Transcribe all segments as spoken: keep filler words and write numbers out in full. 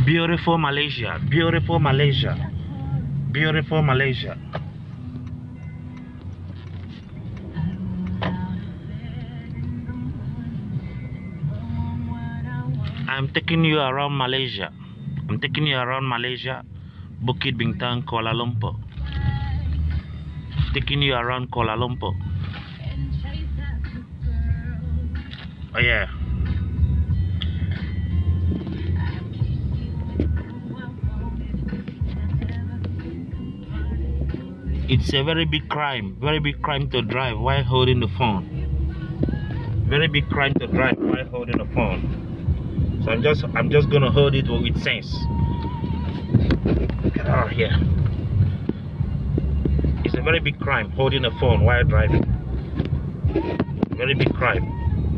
Beautiful Malaysia, beautiful Malaysia, beautiful Malaysia. I'm taking you around Malaysia. I'm taking you around Malaysia, Bukit Bintang, Kuala Lumpur. Taking you around Kuala Lumpur. Oh yeah. It's a very big crime, very big crime to drive while holding the phone. Very big crime to drive while holding the phone. So I'm just, I'm just gonna hold it with sense. Get out of here. It's a very big crime holding a phone while driving. Very big crime.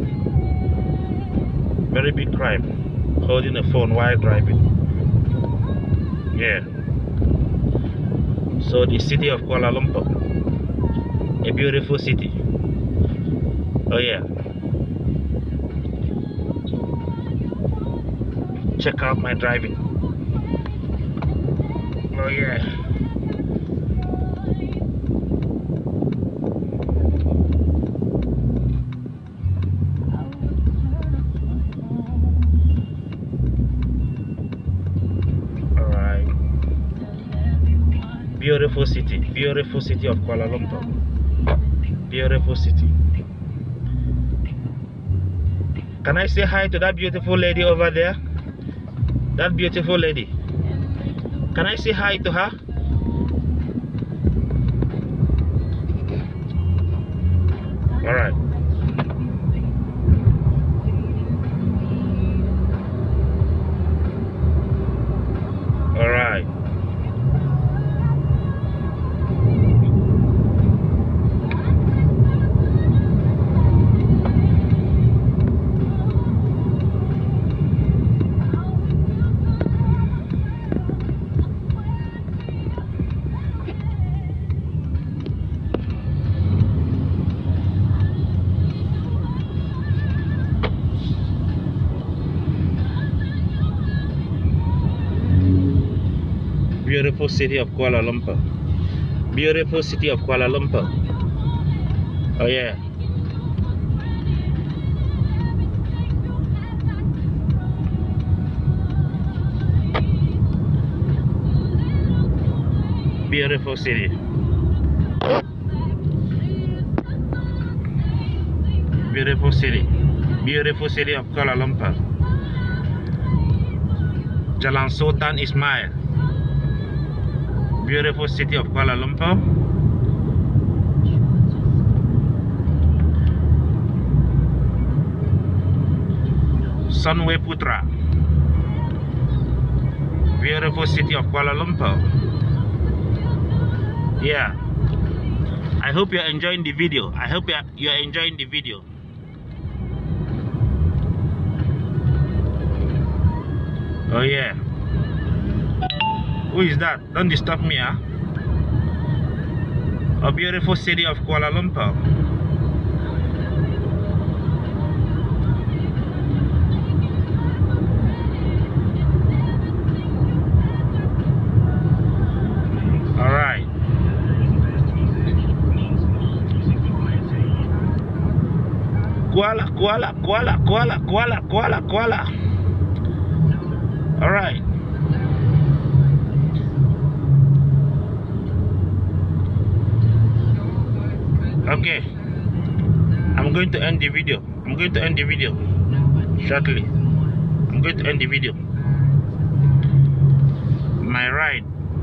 Very big crime holding a phone while driving. Yeah. So the city of Kuala Lumpur, a beautiful city. Oh yeah. Check out my driving. Oh yeah. Beautiful city, beautiful city of Kuala Lumpur. Beautiful city. Can I say hi to that beautiful lady over there? That beautiful lady. Can I say hi to her? All right. All right. Beautiful city of Kuala Lumpur. Beautiful city of Kuala Lumpur. Oh yeah. Beautiful city. Beautiful city. Beautiful city of Kuala Lumpur. Jalan Sultan Ismail. Beautiful city of Kuala Lumpur. Sunway Putra. Beautiful city of Kuala Lumpur. Yeah. I hope you're enjoying the video. I hope you're, you're enjoying the video. Oh yeah. Who is that? Don't disturb me, huh? A beautiful city of Kuala Lumpur. All right. Kuala, Kuala, Kuala, Kuala, Kuala, Kuala, Kuala. All right. Okay, I'm going to end the video. I'm going to end the video shortly. I'm going to end the video. My ride.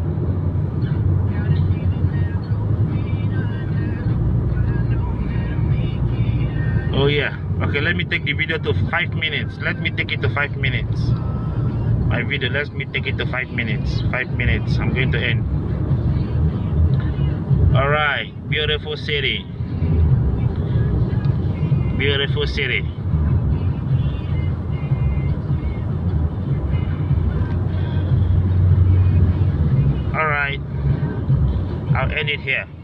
Oh yeah. Okay, let me take the video to five minutes. Let me take it to five minutes. My video, let me take it to five minutes. Five minutes. I'm going to end. All right, beautiful city. Beautiful city. All right, I'll end it here.